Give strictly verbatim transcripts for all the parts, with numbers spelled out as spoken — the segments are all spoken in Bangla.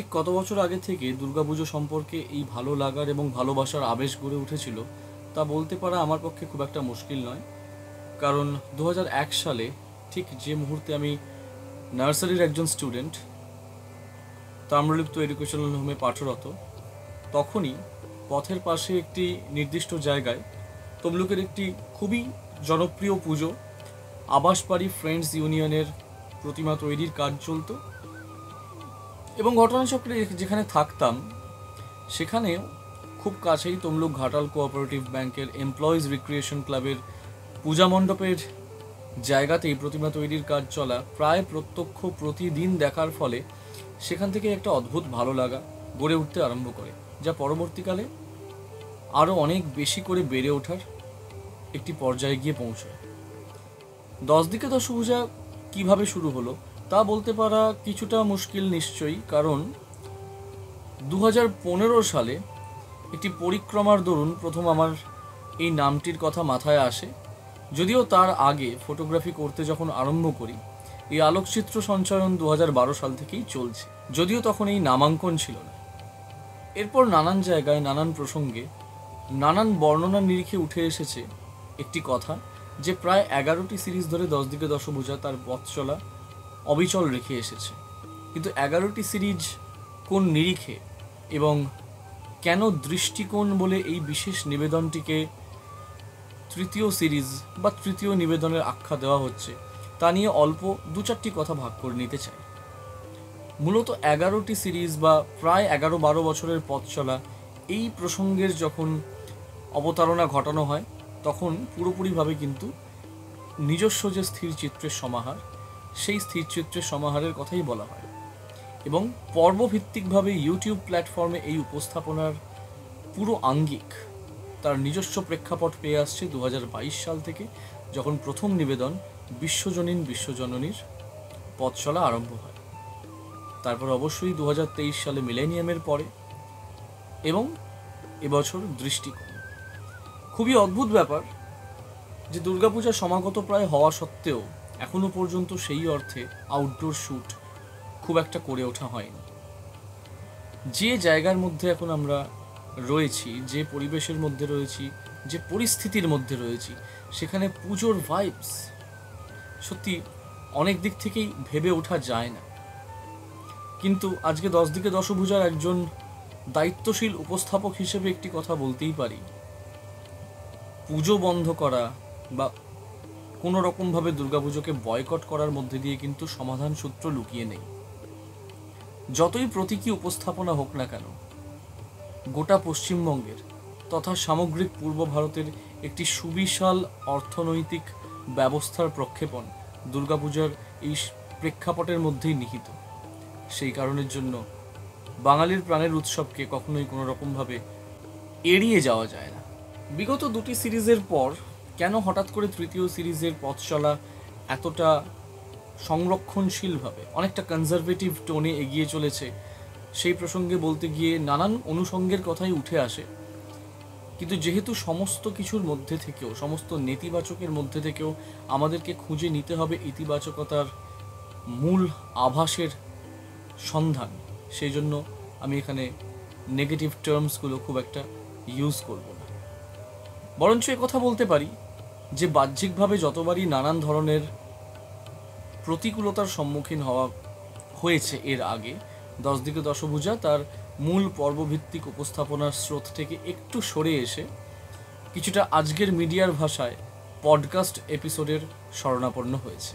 কত বছর আগে থেকে দুর্গাপুজো সম্পর্কে এই ভালো লাগার এবং ভালোবাসার আবেশ গড়ে উঠেছিল তা বলতে পারা আমার পক্ষে খুব একটা মুশকিল নয়। কারণ দু হাজার এক সালে ঠিক যে মুহূর্তে আমি নার্সারির একজন স্টুডেন্ট তাম্রলিপ্ত এডুকেশনাল হোমে পাঠরত, তখনই পথের পাশে একটি নির্দিষ্ট জায়গায় তমলুকের একটি খুবই জনপ্রিয় পুজো আবাসবাড়ি ফ্রেন্ডস ইউনিয়নের প্রতিমা তৈরির কাজ চলত। এবং ঘটনাচক্রে যেখানে থাকতাম সেখানে খুব কাছেই তমলুক ঘাটাল কোঅপারেটিভ ব্যাংকের এমপ্লয়িজ রিক্রিয়েশন ক্লাবের পূজা মণ্ডপের জায়গাতেই প্রতিমা তৈরির কাজ চলা প্রায় প্রত্যক্ষ প্রতিদিন দেখার ফলে সেখান থেকে একটা অদ্ভুত ভালো লাগা গড়ে উঠতে আরম্ভ করে, যা পরবর্তীকালে আরও অনেক বেশি করে বেড়ে ওঠার একটি পর্যায়ে গিয়ে পৌঁছয়। দশ দিকে দশভূজা কীভাবে শুরু হলো তা বলতে পারা কিছুটা মুশকিল নিশ্চয়ই, কারণ দু হাজার পনেরো সালে একটি পরিক্রমার দরুন প্রথম আমার এই নামটির কথা মাথায় আসে। যদিও তার আগে ফটোগ্রাফি করতে যখন আরম্ভ করি, এই আলোকচিত্র সঞ্চয়ন দু হাজার বারো সাল থেকেই চলছে, যদিও তখন এই নামাঙ্কন ছিল না। এরপর নানান জায়গায় নানান প্রসঙ্গে নানান বর্ণনার নিরিখে উঠে এসেছে একটি কথা, যে প্রায় এগারোটি সিরিজ ধরে দশ দিকে দশভূজা তার পথ চলা অবিচল রেখে এসেছে। কিন্তু এগারোটি সিরিজ কোন নিরিখে এবং কেন দৃষ্টিকোণ বলে এই বিশেষ নিবেদনটিকে তৃতীয় সিরিজ বা তৃতীয় নিবেদনের আখ্যা দেওয়া হচ্ছে তা নিয়ে অল্প দু চারটি কথা ভাগ করে নিতে চাই। মূলত এগারোটি সিরিজ বা প্রায় এগারো বারো বছরের পথ চলা এই প্রসঙ্গের যখন অবতারণা ঘটানো হয় তখন পুরোপুরিভাবে কিন্তু নিজস্ব যে স্থির চিত্রের সমাহার, সেই স্থির চিত্রের সমাহারের কথাই বলা হয়। এবং পর্বভিত্তিকভাবে ইউটিউব প্ল্যাটফর্মে এই উপস্থাপনার পুরো আঙ্গিক তার নিজস্ব প্রেক্ষাপট পেয়ে আসছে দু হাজার বাইশ সাল থেকে, যখন প্রথম নিবেদন বিশ্বজনীন বিশ্বজননীর পথ চলা আরম্ভ হয়। তারপর অবশ্যই দু হাজার তেইশ সালে মিলেনিয়ামের পরে এবং এবছর দৃষ্টিকোণ। খুবই অদ্ভুত ব্যাপার যে দুর্গাপূজা সমাগত প্রায় হওয়া সত্ত্বেও এখনো পর্যন্ত সেই অর্থে আউটডোর শ্যুট খুব একটা করে ওঠা হয়নি। যে জায়গার মধ্যে এখন আমরা রয়েছি, যে পরিবেশের মধ্যে রয়েছি, যে পরিস্থিতির মধ্যে রয়েছি, সেখানে পুজোর ভাইবস সত্যি অনেক দিক থেকেই ভেবে ওঠা যায় না। কিন্তু আজকে দশ দিকে দশভূজার একজন দায়িত্বশীল উপস্থাপক হিসেবে একটি কথা বলতেই পারি, পুজো বন্ধ করা বা কোনো রকমভাবে দুর্গাপুজোকে বয়কট করার মধ্যে দিয়ে কিন্তু সমাধান সূত্র লুকিয়ে নেই। যতই প্রতীকী উপস্থাপনা হোক না কেন, গোটা পশ্চিমবঙ্গের তথা সামগ্রিক পূর্ব ভারতের একটি সুবিশাল অর্থনৈতিক ব্যবস্থার প্রক্ষেপণ দুর্গাপূজার এই প্রেক্ষাপটের মধ্যেই নিহিত। সেই কারণের জন্য বাঙালির প্রাণের উৎসবকে কখনোই কোনো রকমভাবে এড়িয়ে যাওয়া যায় না। বিগত দুটি সিরিজের পর কেন হঠাৎ করে তৃতীয় সিরিজের পথ চলা এতটা সংরক্ষণশীলভাবে অনেকটা কনজারভেটিভ টোনে এগিয়ে চলেছে, সেই প্রসঙ্গে বলতে গিয়ে নানান অনুষঙ্গের কথাই উঠে আসে। কিন্তু যেহেতু সমস্ত কিছুর মধ্যে থেকেও, সমস্ত নেতিবাচকের মধ্যে থেকেও আমাদেরকে খুঁজে নিতে হবে ইতিবাচকতার মূল আভাসের সন্ধান, সেই জন্য আমি এখানে নেগেটিভ টার্মসগুলো খুব একটা ইউজ করব না। বরঞ্চ এ কথা বলতে পারি যে বাহ্যিকভাবে যতবারই নানান ধরনের প্রতিকূলতার সম্মুখীন হওয়া হয়েছে এর আগে, দশ দিকে দশভূজা তার মূল পর্বভিত্তিক উপস্থাপনার স্রোত থেকে একটু সরে এসে কিছুটা আজকের মিডিয়ার ভাষায় পডকাস্ট এপিসোডের শরণাপন্ন হয়েছে।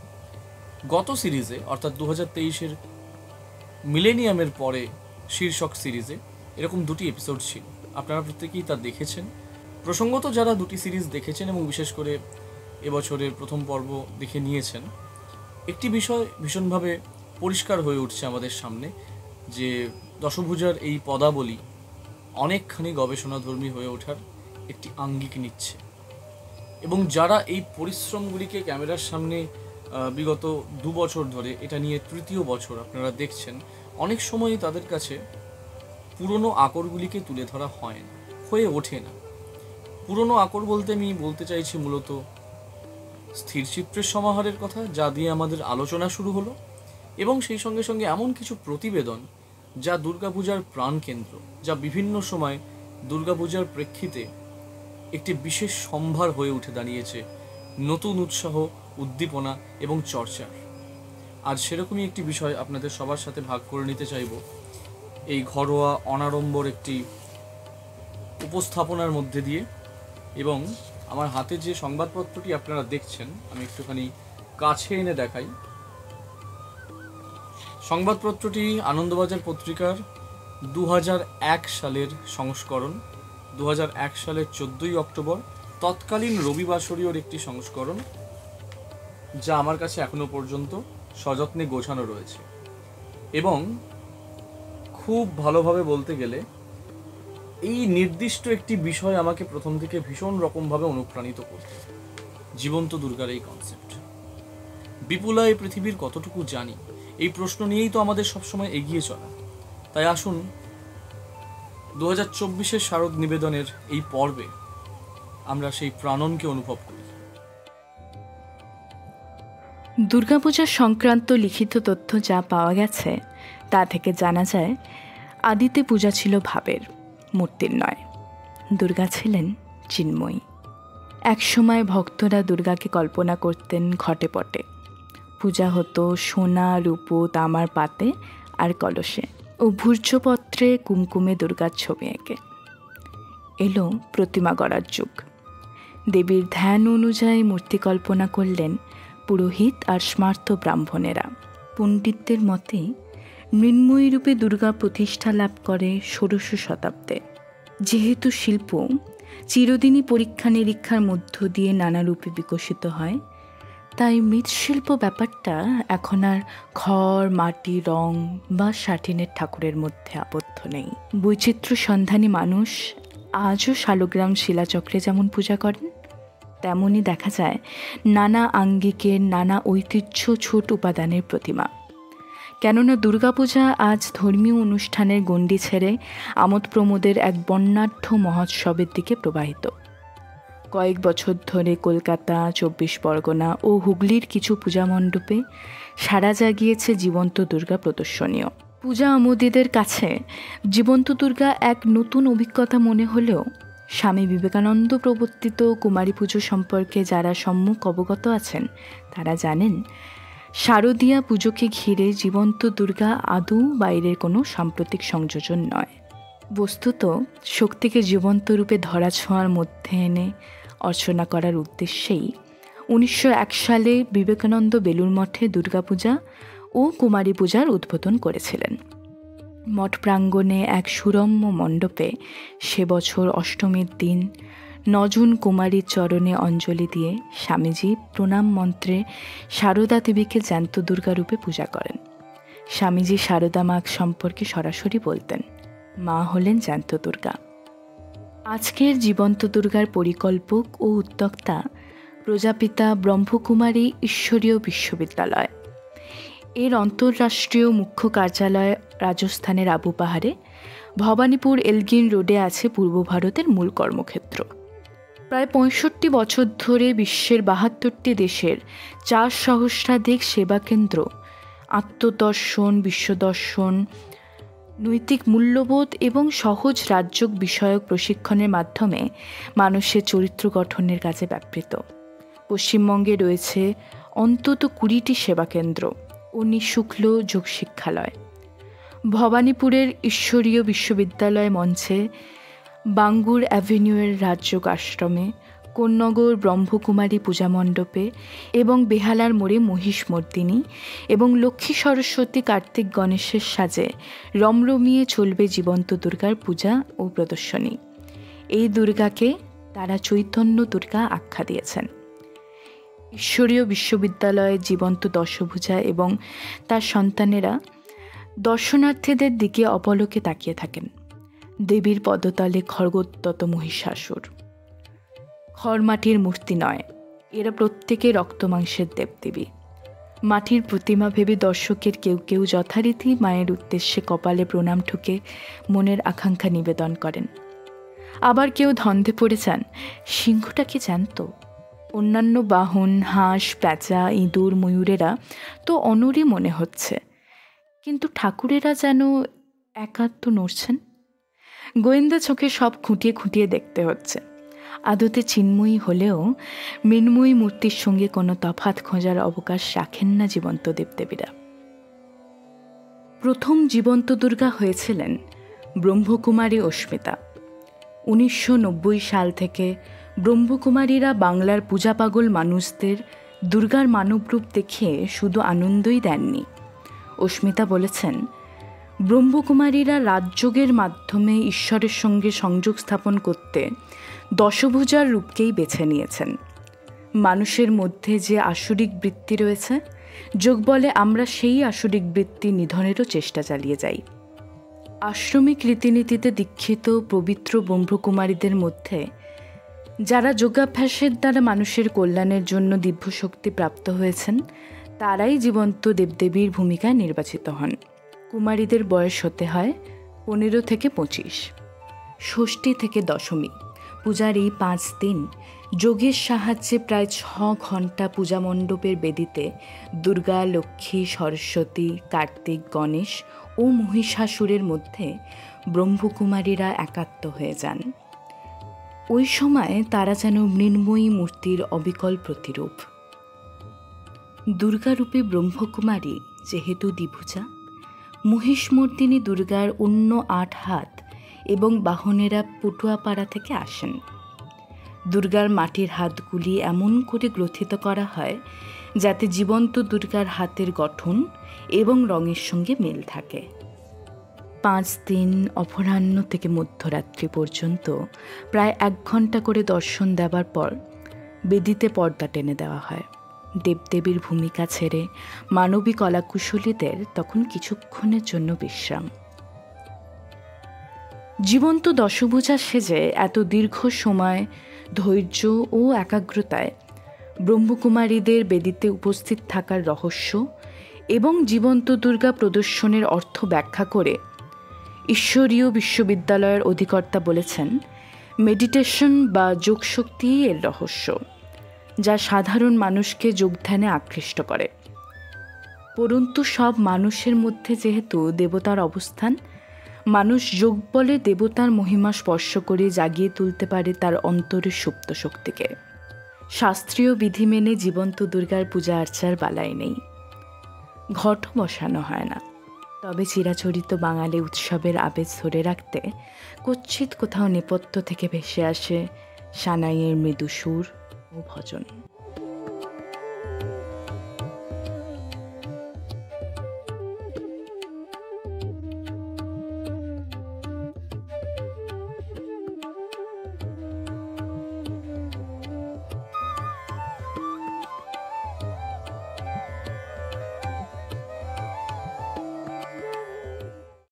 গত সিরিজে অর্থাৎ দু হাজার তেইশের মিলেনিয়ামের পরে শীর্ষক সিরিজে এরকম দুটি এপিসোড ছিল, আপনারা প্রত্যেকেই তা দেখেছেন। প্রসঙ্গত যারা দুটি সিরিজ দেখেছেন এবং বিশেষ করে এবছরের প্রথম পর্ব দেখে নিয়েছেন, একটি বিষয় ভীষণভাবে পরিষ্কার হয়ে উঠছে আমাদের সামনে, যে দশভূজার এই পদাবলী অনেকখানি গবেষণাধর্মী হয়ে ওঠার একটি আঙ্গিক নিচ্ছে। এবং যারা এই পরিশ্রমগুলিকে ক্যামেরার সামনে বিগত দু বছর ধরে, এটা নিয়ে তৃতীয় বছর আপনারা দেখছেন, অনেক সময়ই তাদের কাছে পুরনো আকরগুলিকে তুলে ধরা হয় না, হয়ে ওঠে না। পুরনো আকর বলতে আমি বলতে চাইছি মূলত স্থিরচিত্রের সমাহারের কথা, যা দিয়ে আমাদের আলোচনা শুরু হলো, এবং সেই সঙ্গে সঙ্গে এমন কিছু প্রতিবেদন যা দুর্গাপূজার প্রাণকেন্দ্র, যা বিভিন্ন সময় দুর্গাপূজার প্রেক্ষিতে একটি বিশেষ সম্ভার হয়ে উঠে দাঁড়িয়েছে নতুন উৎসাহ, উদ্দীপনা এবং চর্চার। আর সেরকমই একটি বিষয় আপনাদের সবার সাথে ভাগ করে নিতে চাইব এই ঘরোয়া অনাড়ম্বর একটি উপস্থাপনার মধ্যে দিয়ে। এবং আমার হাতে যে সংবাদপত্রটি আপনারা দেখছেন, আমি একটুখানি কাছে এনে দেখাই। সংবাদপত্রটি আনন্দবাজার পত্রিকার দু হাজার এক সালের সংস্করণ, দু হাজার এক সালের চোদ্দোই অক্টোবর, তৎকালীন রবিবাসরীয়র একটি সংস্করণ, যা আমার কাছে এখনো পর্যন্ত সযত্নে গোছানো রয়েছে। এবং খুব ভালোভাবে বলতে গেলে এই নির্দিষ্ট একটি বিষয় আমাকে প্রথম থেকে ভীষণ রকমভাবে অনুপ্রাণিত করত, জীবন্ত দুর্গার এই কনসেপ্ট। বিপুলা এই পৃথিবীর কতটুকু জানি, এই প্রশ্ন নিয়েই তো আমাদের সবসময় এগিয়ে চলা। তাই আসুন দু হাজার চব্বিশের শারদ নিবেদনের এই পর্বে আমরা সেই প্রাণনকে অনুভব করি। দুর্গাপূজা সংক্রান্ত লিখিত তথ্য যা পাওয়া গেছে তা থেকে জানা যায়, আদিতে পূজা ছিল ভাবের, মূর্তির নয়। দুর্গা ছিলেন চিন্ময়ী। একসময় ভক্তরা দুর্গাকে কল্পনা করতেন ঘটে পটে। পূজা হতো সোনা, রূপো, তামার পাতে আর কলসে, ও ভূর্জপত্রে কুমকুমে দুর্গার ছবি এঁকে। এলো প্রতিমা গড়ার যুগ। দেবীর ধ্যান অনুযায়ী মূর্তি কল্পনা করলেন পুরোহিত আর স্মার্ত ব্রাহ্মণেরা। পণ্ডিতদের মতে মৃন্ময়ী রূপে দুর্গা প্রতিষ্ঠা লাভ করে ষোড়শ শতাব্দে। যেহেতু শিল্প চিরদিনই পরীক্ষা নিরীক্ষার মধ্য দিয়ে নানা রূপে বিকশিত হয়, তাই মৃৎশিল্প ব্যাপারটা এখন আর খড়, মাটি, রং বা সাটিনের ঠাকুরের মধ্যে আবদ্ধ নেই। বৈচিত্র্য সন্ধানী মানুষ আজও শালগ্রাম শিলাচক্রে যেমন পূজা করেন, তেমনই দেখা যায় নানা আঙ্গিকের, নানা ঐতিহ্য ছোট উপাদানের প্রতিমা। কেননা দুর্গাপূজা আজ ধর্মীয় অনুষ্ঠানের গণ্ডি ছেড়ে আমোদ প্রমোদের এক বর্ণাঢ্য মহোৎসবের দিকে প্রবাহিত। কয়েক বছর ধরে কলকাতা, চব্বিশ পরগনা ও হুগলির কিছু পূজা মণ্ডপে সাড়া জাগিয়েছে জীবন্ত দুর্গা প্রদর্শনীয়। পূজা আমোদীদের কাছে জীবন্ত দুর্গা এক নতুন অভিজ্ঞতা মনে হলেও স্বামী বিবেকানন্দ প্রবর্তিত কুমারী পুজো সম্পর্কে যারা সম্মুখ অবগত আছেন তারা জানেন, শারদীয়া পুজোকে ঘিরে জীবন্ত দুর্গা আদৌ বাইরের কোনো সাম্প্রতিক সংযোজন নয়। বস্তুত শক্তিকে জীবন্ত রূপে ধরা ছোঁয়ার মধ্যে এনে অর্চনা করার উদ্দেশ্যেই উনিশশো এক সালে বিবেকানন্দ বেলুড় মঠে দুর্গাপূজা ও কুমারী পূজার উদ্বোধন করেছিলেন। মঠ প্রাঙ্গণে এক সুরম্য মণ্ডপে সে বছর অষ্টমীর দিন নজন কুমারীর চরণে অঞ্জলি দিয়ে স্বামীজি প্রণাম মন্ত্রে শারদা দেবীকে জ্যান্ত দুর্গারূপে পূজা করেন। স্বামীজি শারদা মা সম্পর্কে সরাসরি বলতেন, মা হলেন জ্যান্ত দুর্গা। আজকের জীবন্ত দুর্গার পরিকল্পক ও উদ্যোক্তা প্রজাপিতা ব্রহ্মকুমারী ঈশ্বরীয় বিশ্ববিদ্যালয়। এর আন্তঃরাষ্ট্রীয় মুখ্য কার্যালয় রাজস্থানের আবু পাহাড়ে, ভবানীপুর এলগিন রোডে আছে পূর্ব ভারতের মূল কর্মক্ষেত্র। প্রায় পঁয়ষট্টি বছর ধরে বিশ্বের বাহাত্তরটি দেশের চার সহস্রাধিক সেবাকেন্দ্র আত্মদর্শন, বিশ্বদর্শন, নৈতিক মূল্যবোধ এবং সহজ রাজযোগ বিষয়ক প্রশিক্ষণের মাধ্যমে মানুষের চরিত্র গঠনের কাজে ব্যাপৃত। পশ্চিমবঙ্গে রয়েছে অন্তত কুড়িটি সেবাকেন্দ্র ও নিঃশুল্ক যোগ শিক্ষালয়। ভবানীপুরের ঈশ্বরীয় বিশ্ববিদ্যালয় মঞ্চে, বাঙ্গুর অ্যাভিনিউয়ের রাজযোগ আশ্রমে, কোন্নগর ব্রহ্মকুমারী পূজা মণ্ডপে এবং বেহালার মোড়ে মহিষমর্দিনী এবং লক্ষ্মী সরস্বতী, কার্তিক, গণেশের সাজে রমরমিয়ে চলবে জীবন্ত দুর্গার পূজা ও প্রদর্শনী। এই দুর্গাকে তারা চৈতন্য দুর্গা আখ্যা দিয়েছেন। ঈশ্বরীয় বিশ্ববিদ্যালয়ের জীবন্ত দশভুজা এবং তার সন্তানেরা দর্শনার্থীদের দিকে অপলকে তাকিয়ে থাকেন। দেবীর পদতলে খড়গোত্তত মহিষাসুর। খড়মাটির মূর্তি নয়, এরা প্রত্যেকে রক্ত মাংসের দেবদেবী। মাটির প্রতিমা ভেবে দর্শকের কেউ কেউ যথারীতি মায়ের উদ্দেশ্যে কপালে প্রণাম ঠুকে মনের আকাঙ্ক্ষা নিবেদন করেন। আবার কেউ ধন্দে পড়ে যান, সিংহটা কি জানত? অন্যান্য বাহন, হাঁস, প্যাঁচা, ইঁদুর, ময়ূরেরা তো অনড়ই মনে হচ্ছে, কিন্তু ঠাকুরেরা যেন একাত্ম নড়ছেন। গোয়েন্দা চোখে সব খুঁটিয়ে খুঁটিয়ে দেখতে হচ্ছে। আদতে চিন্ময়ী হলেও মৃন্ময়ী মূর্তির সঙ্গে কোনো তফাৎ খোঁজার অবকাশ রাখেন না জীবন্ত দেবদেবীরা। প্রথম জীবন্ত দুর্গা হয়েছিলেন ব্রহ্মকুমারী অস্মিতা। উনিশশো নব্বই সাল থেকে ব্রহ্মকুমারীরা বাংলার পূজাপাগল মানুষদের দুর্গার মানবরূপ দেখিয়ে শুধু আনন্দই দেননি। অস্মিতা বলেছেন, ব্রহ্মকুমারীরা রাজযোগের মাধ্যমে ঈশ্বরের সঙ্গে সংযোগ স্থাপন করতে দশভুজার রূপকেই বেছে নিয়েছেন। মানুষের মধ্যে যে আসরিক বৃত্তি রয়েছে, যোগ বলে আমরা সেই আসরিক বৃত্তি নিধনেরও চেষ্টা চালিয়ে যাই। আশ্রমিক রীতিনীতিতে দীক্ষিত পবিত্র ব্রহ্মকুমারীদের মধ্যে যারা যোগাভ্যাসের দ্বারা মানুষের কল্যাণের জন্য দিব্যশক্তি প্রাপ্ত হয়েছেন, তারাই জীবন্ত দেবদেবীর ভূমিকায় নির্বাচিত হন। কুমারীদের বয়স হতে হয় পনেরো থেকে পঁচিশ। ষষ্ঠী থেকে দশমী পূজার এই পাঁচ দিন যোগের সাহায্যে প্রায় ছ ঘন্টা পূজা মণ্ডপের বেদিতে দুর্গা, লক্ষ্মী, সরস্বতী, কার্তিক, গণেশ ও মহিষাসুরের মধ্যে ব্রহ্মকুমারীরা একাত্ম হয়ে যান। ওই সময় তারা যেন মৃন্ময়ী মূর্তির অবিকল প্রতিরূপ। দুর্গারূপে ব্রহ্মকুমারী যেহেতু দ্বিভুজা, মহিষমর্দিনী দুর্গার অন্য আট হাত এবং বাহনেরা পটুয়াপাড়া থেকে আসেন। দুর্গার মাটির হাতগুলি এমন করে গ্রথিত করা হয় যাতে জীবন্ত দুর্গার হাতের গঠন এবং রঙের সঙ্গে মিল থাকে। পাঁচ দিন অপরাহ্ন থেকে মধ্যরাত্রি পর্যন্ত প্রায় এক ঘন্টা করে দর্শন দেওয়ার পর বেদিতে পর্দা টেনে দেওয়া হয়। দেবদেবীর ভূমিকা ছেড়ে মানবী কলাকুশলীদের তখন কিছুক্ষণের জন্য বিশ্রাম। জীবন্ত দশভুজা সেজে এত দীর্ঘ সময় ধৈর্য ও একাগ্রতায় ব্রহ্মকুমারীদের বেদিতে উপস্থিত থাকার রহস্য এবং জীবন্ত দুর্গা প্রদর্শনের অর্থ ব্যাখ্যা করে ঈশ্বরীয় বিশ্ববিদ্যালয়ের অধিকর্তা বলেছেন, মেডিটেশন বা যোগশক্তিই এর রহস্য, যা সাধারণ মানুষকে যোগধ্যানে আকৃষ্ট করে। পরন্তু সব মানুষের মধ্যে যেহেতু দেবতার অবস্থান, মানুষ যোগ বলে দেবতার মহিমা স্পর্শ করে জাগিয়ে তুলতে পারে তার অন্তরের সুপ্ত শক্তিকে। শাস্ত্রীয় বিধি মেনে জীবন্ত দুর্গার পূজা আর্চার বালাই নেই, ঘটও বসানো হয় না। তবে চিরাচরিত বাঙালি উৎসবের আবেশ ধরে রাখতে কচ্ছিৎ কোথাও নেপথ্য থেকে ভেসে আসে সানাইয়ের মৃদু সুর ও ভজন।